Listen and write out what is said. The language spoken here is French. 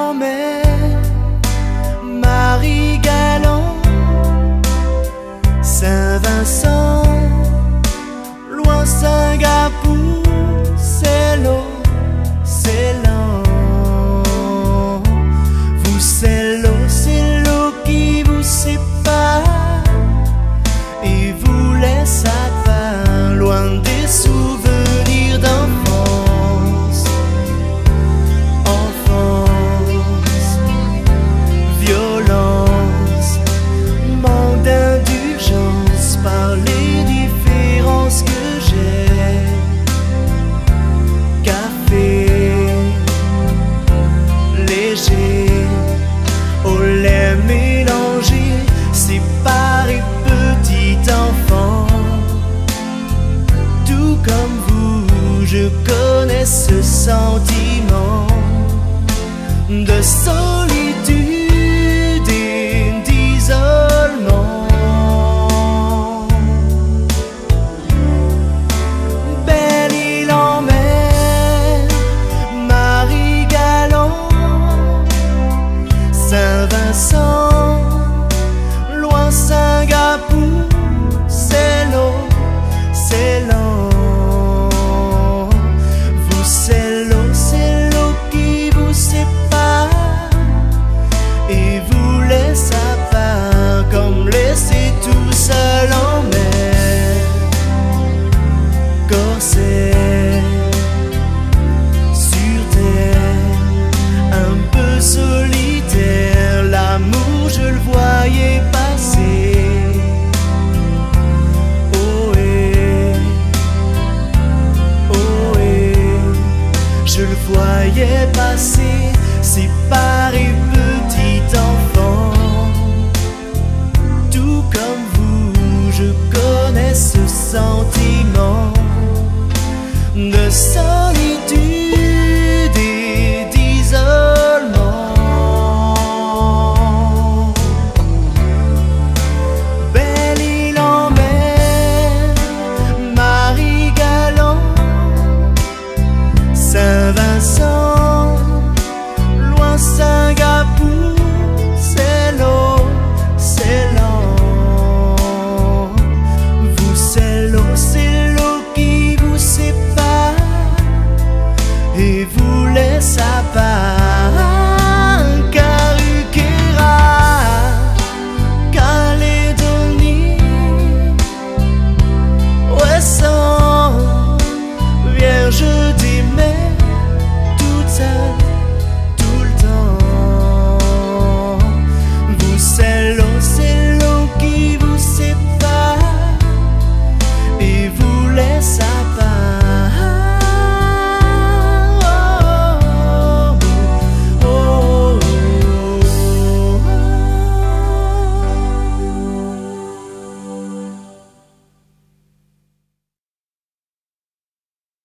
en mer, Marie-Galante, Saint-Vincent, loin Singapour, c'est l'eau, c'est lent. Vous, c'est l'eau qui vous sépare et vous laisse à part, loin des souvenirs d'enfance. Enfance, violence, manque d'indulgence par les différences que j'ai. Café léger, au lait mélangé, séparé, petit enfant. Tout comme vous, je connais ce sentiment de solitude et d'isolement. Belle île en mer, Marie-Galante, Saint-Vincent, loin Singapour, c'est l'eau, c'est lent. Vous, c'est l'eau qui vous sépare et vous laisse à part, comme laissé tout seul en mer. Corset,